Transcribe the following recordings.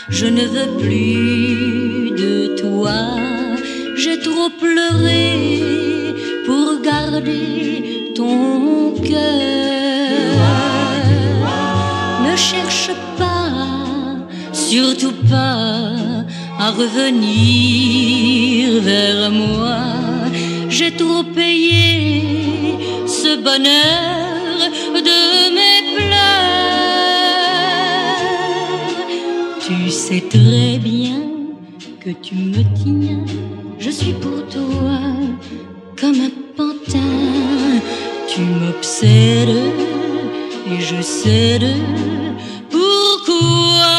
je ne veux plus de toi. J'ai trop pleuré pour garder ton cœur. Ne cherche pas, surtout pas, à revenir vers moi. J'ai trop payé ce bonheur de mes pleurs. Tu sais très bien que tu me tiens, je suis pour toi comme un pantin. Tu m'obsèdes et je cède. Pourquoi?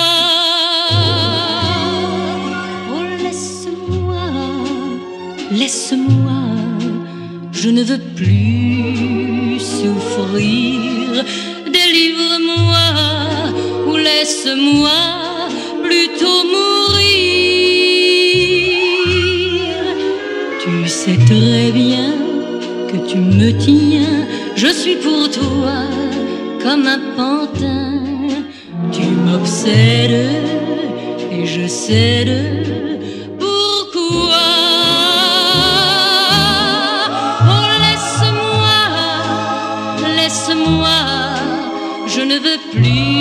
Oh, laisse-moi, laisse-moi, je ne veux plus souffrir. Délivre-moi ou laisse-moi plutôt mourir. Tu sais très bien que tu me tiens, je suis pour toi comme un pantin. Tu m'obsèdes et je cède. Pourquoi? Oh, laisse-moi, laisse-moi, je ne veux plus